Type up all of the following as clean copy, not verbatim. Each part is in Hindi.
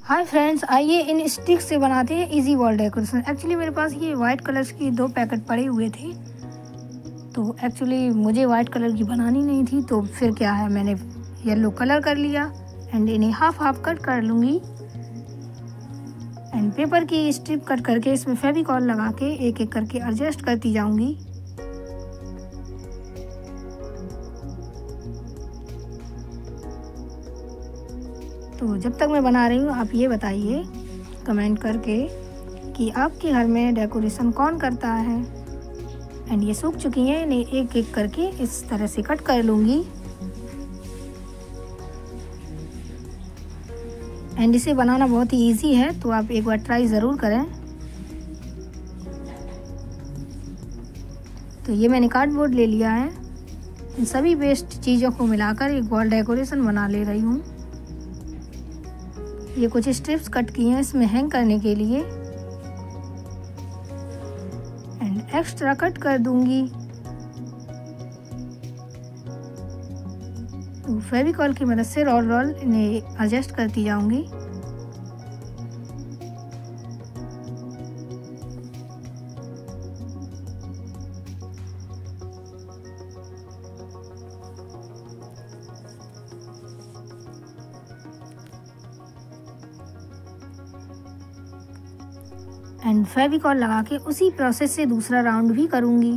हाय फ्रेंड्स, आइए इन स्टिक्स से बनाते हैं इजी वॉल डेकोरेशन। एक्चुअली मेरे पास ये वाइट कलर्स की 2 पैकेट पड़े हुए थे, तो एक्चुअली मुझे वाइट कलर की बनानी नहीं थी, तो फिर क्या है, मैंने येलो कलर कर लिया एंड इन्हें हाफ हाफ कट कर लूँगी एंड पेपर की स्ट्रिप कट करके इसमें फेविकॉल लगा के एक एक करके एडजस्ट करती जाऊँगी। तो जब तक मैं बना रही हूँ आप ये बताइए कमेंट करके कि आपके घर में डेकोरेशन कौन करता है। एंड ये सूख चुकी हैं, इन्हें एक एक करके इस तरह से कट कर लूँगी एंड इसे बनाना बहुत ही इजी है, तो आप एक बार ट्राई ज़रूर करें। तो ये मैंने कार्डबोर्ड ले लिया है, इन सभी वेस्ट चीज़ों को मिलाकर एक वॉल डेकोरेशन बना ले रही हूँ। ये कुछ स्ट्रिप्स कट की हैं इसमें हैंग करने के लिए एंड एक्स्ट्रा कट कर दूंगी। तो फेविकॉल की मदद से रोल रोल इन्हें एडजस्ट करती जाऊंगी। एंड फेविकॉल लगा के उसी प्रोसेस से दूसरा राउंड भी करूंगी।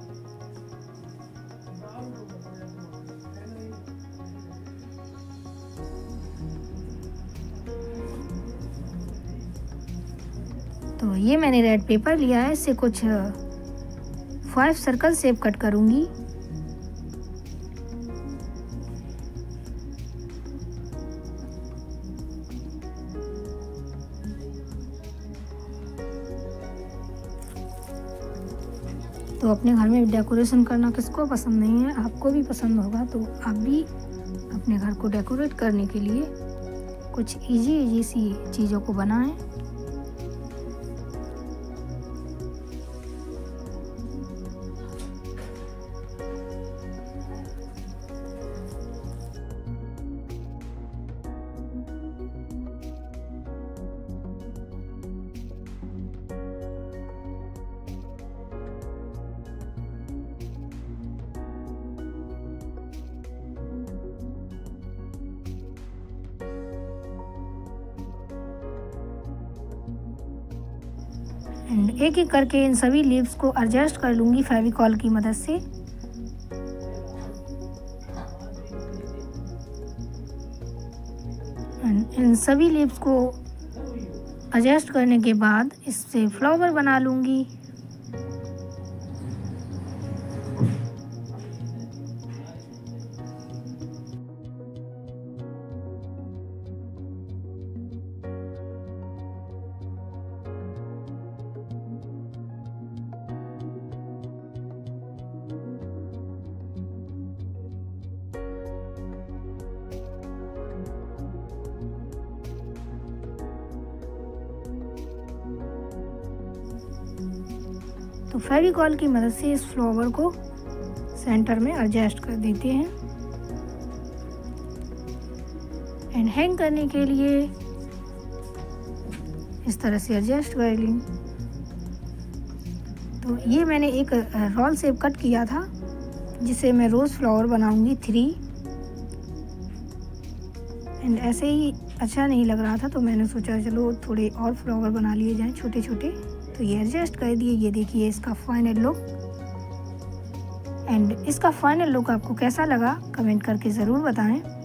तो ये मैंने रेड पेपर लिया है, इससे कुछ 5 सर्कल शेप कट करूंगी। तो अपने घर में डेकोरेशन करना किसको पसंद नहीं है, आपको भी पसंद होगा। तो आप भी अपने घर को डेकोरेट करने के लिए कुछ इजी सी चीज़ों को बनाएं। एंड एक एक करके इन सभी लीव्स को एडजस्ट कर लूँगी फेविकॉल की मदद से। एंड इन सभी लीव्स को एडजस्ट करने के बाद इससे फ्लावर बना लूँगी। तो फेविकॉल की मदद से इस फ्लावर को सेंटर में एडजस्ट कर देते हैं एंड हैंग करने के लिए इस तरह से एडजस्ट कर ली। तो ये मैंने एक रोल शेप कट किया था जिसे मैं रोज़ फ्लावर बनाऊंगी 3 एंड ऐसे ही अच्छा नहीं लग रहा था, तो मैंने सोचा चलो थोड़े और फ्लावर बना लिए जाएं छोटे छोटे। तो ये एडजस्ट कर दिए। ये देखिए इसका फाइनल लुक। एंड इसका फाइनल लुक आपको कैसा लगा कमेंट करके ज़रूर बताएं।